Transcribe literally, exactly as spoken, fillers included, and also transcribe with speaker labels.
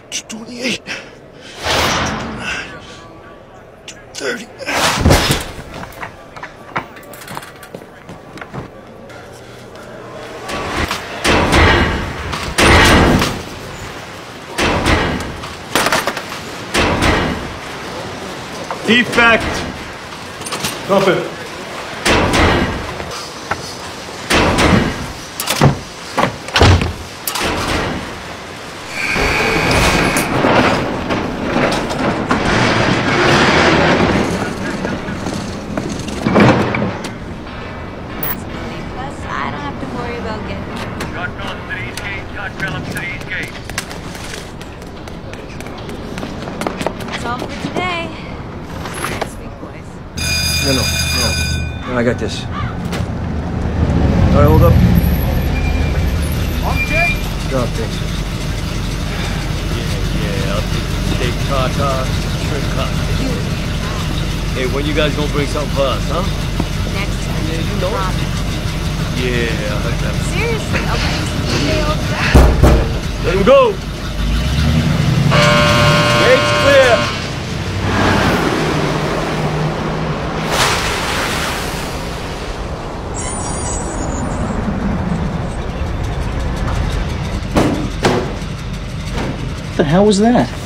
Speaker 1: two twenty-eight, two twenty-nine, two thirty.
Speaker 2: Defect! Drop it.
Speaker 3: I don't have to worry about getting...
Speaker 4: Shotgun three's gate, shotgun up three's gate.
Speaker 3: That's all for today. Sweet boys.
Speaker 1: No, no, no. No, I got this. All right, hold up.
Speaker 4: Okay.
Speaker 1: Stop, thanks.
Speaker 5: Yeah, yeah, I'll take the steak tartare, shrimp cocktail. Hey, when you guys gonna bring something for us, huh?
Speaker 3: Next time.
Speaker 5: Yeah, you know it.
Speaker 3: Promise.
Speaker 5: Yeah, I heard that.
Speaker 3: Seriously, I'll bring you some day old stuff.
Speaker 5: Let him go! Gate's clear!
Speaker 6: What the hell was that?